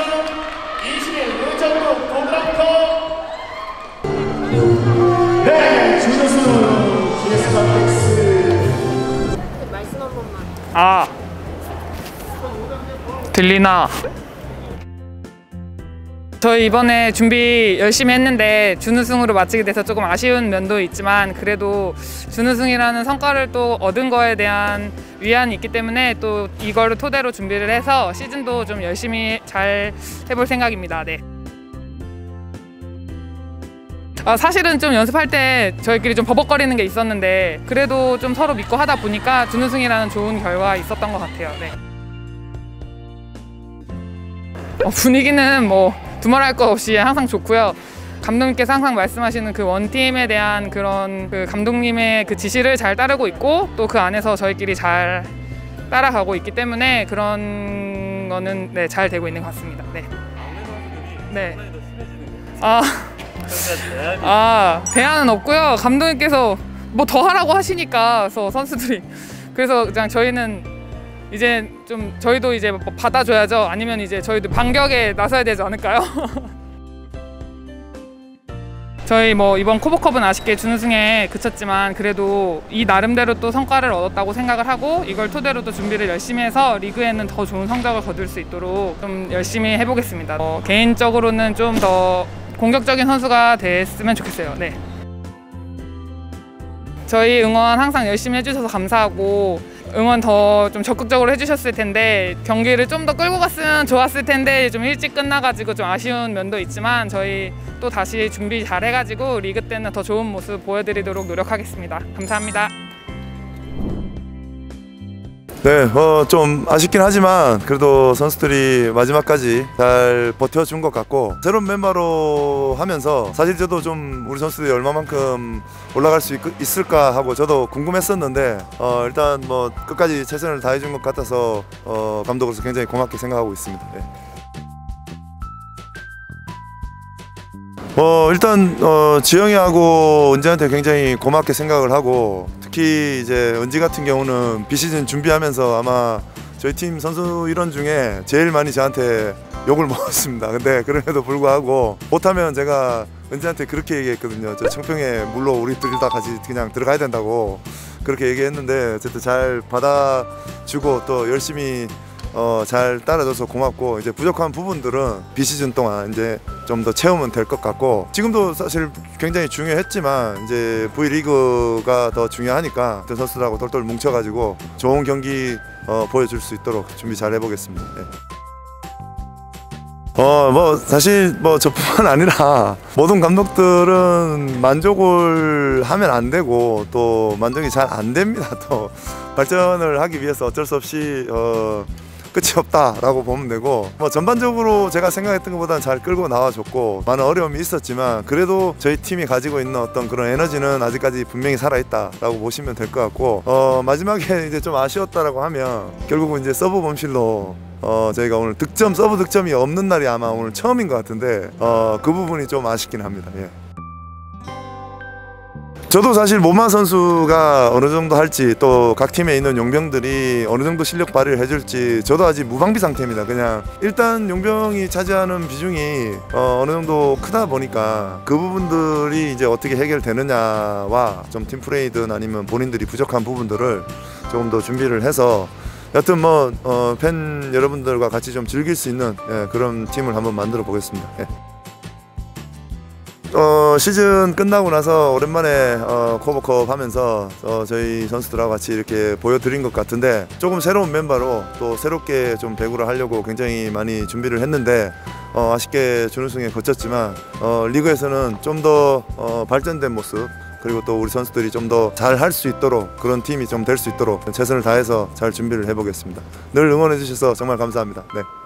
21 의정부 도그랑터. 네, 준우승 GS박스. 말씀 한 번만. 아, 들리나? 저희 이번에 준비 열심히 했는데 준우승으로 마치게 돼서 조금 아쉬운 면도 있지만, 그래도 준우승이라는 성과를 또 얻은 거에 대한 위안이 있기 때문에 또 이거를 토대로 준비를 해서 시즌도 좀 열심히 잘 해볼 생각입니다. 네. 사실은 좀 연습할 때 저희끼리 좀 버벅거리는 게 있었는데, 그래도 좀 서로 믿고 하다 보니까 준우승이라는 좋은 결과가 있었던 것 같아요. 네. 분위기는 뭐 두말할 거 없이 항상 좋고요. 감독님께서 항상 말씀하시는 그 원팀에 대한 그런 그 감독님의 그 지시를 잘 따르고 있고, 또 그 안에서 저희끼리 잘 따라가고 있기 때문에 그런 거는 네, 잘 되고 있는 것 같습니다. 네. 네. 대안은 없고요. 감독님께서 뭐 더 하라고 하시니까, 그래서 선수들이, 그래서 그냥 저희는 이제 좀 저희도 이제 받아줘야죠. 아니면 이제 저희도 반격에 나서야 되지 않을까요? 저희 뭐 이번 코보컵은 아쉽게 준우승에 그쳤지만, 그래도 이 나름대로 또 성과를 얻었다고 생각을 하고, 이걸 토대로 또 준비를 열심히 해서 리그에는 더 좋은 성적을 거둘 수 있도록 좀 열심히 해보겠습니다. 개인적으로는 좀 더 공격적인 선수가 됐으면 좋겠어요. 네. 저희 응원 항상 열심히 해주셔서 감사하고, 응원 더 좀 적극적으로 해주셨을 텐데, 경기를 좀 더 끌고 갔으면 좋았을 텐데 좀 일찍 끝나가지고 좀 아쉬운 면도 있지만, 저희 또 다시 준비 잘 해가지고 리그 때는 더 좋은 모습 보여드리도록 노력하겠습니다. 감사합니다. 네, 좀 아쉽긴 하지만 그래도 선수들이 마지막까지 잘 버텨준 것 같고, 새로운 멤버로 하면서 사실 저도 좀 우리 선수들이 얼마만큼 올라갈 수 있을까 하고 저도 궁금했었는데, 일단 뭐 끝까지 최선을 다해준 것 같아서 감독으로서 굉장히 고맙게 생각하고 있습니다. 네. 일단 지영이하고 은지한테 굉장히 고맙게 생각을 하고, 특히 이제 은지 같은 경우는 비시즌 준비하면서 아마 저희 팀 선수 일원 중에 제일 많이 저한테 욕을 먹었습니다. 근데 그럼에도 불구하고 못하면 제가 은지한테 그렇게 얘기했거든요. 저 청평에 물로 우리 둘 다 같이 그냥 들어가야 된다고 그렇게 얘기했는데, 어쨌든 잘 받아주고 또 열심히 잘 따라줘서 고맙고, 이제 부족한 부분들은 비시즌 동안 이제 좀 더 채우면 될 것 같고, 지금도 사실 굉장히 중요했지만 이제 V리그가 더 중요하니까 선수들하고 똘똘 뭉쳐가지고 좋은 경기 보여줄 수 있도록 준비 잘 해보겠습니다. 네. 뭐 사실 뭐 저뿐만 아니라 모든 감독들은 만족을 하면 안 되고 또 만족이 잘 안 됩니다. 또 발전을 하기 위해서 어쩔 수 없이 끝이 없다라고 보면 되고, 뭐 전반적으로 제가 생각했던 것보다는 잘 끌고 나와줬고, 많은 어려움이 있었지만 그래도 저희 팀이 가지고 있는 어떤 그런 에너지는 아직까지 분명히 살아있다라고 보시면 될 것 같고, 마지막에 이제 좀 아쉬웠다라고 하면 결국은 이제 서브 범실로 저희가 오늘 서브 득점이 없는 날이 아마 오늘 처음인 것 같은데, 그 부분이 좀 아쉽긴 합니다. 예. 저도 사실 모마 선수가 어느 정도 할지, 또 각 팀에 있는 용병들이 어느 정도 실력 발휘를 해줄지 저도 아직 무방비 상태입니다. 그냥 일단 용병이 차지하는 비중이 어느 정도 크다 보니까 그 부분들이 이제 어떻게 해결되느냐와 좀 팀플레이든 아니면 본인들이 부족한 부분들을 조금 더 준비를 해서, 여튼 뭐 팬 여러분들과 같이 좀 즐길 수 있는 그런 팀을 한번 만들어 보겠습니다. 예. 시즌 끝나고 나서 오랜만에 코보컵 하면서 저희 선수들하고 같이 이렇게 보여드린 것 같은데, 조금 새로운 멤버로 또 새롭게 좀 배구를 하려고 굉장히 많이 준비를 했는데, 아쉽게 준우승에 거쳤지만 리그에서는 좀 더 발전된 모습, 그리고 또 우리 선수들이 좀 더 잘 할 수 있도록, 그런 팀이 좀 될 수 있도록 최선을 다해서 잘 준비를 해보겠습니다. 늘 응원해 주셔서 정말 감사합니다. 네.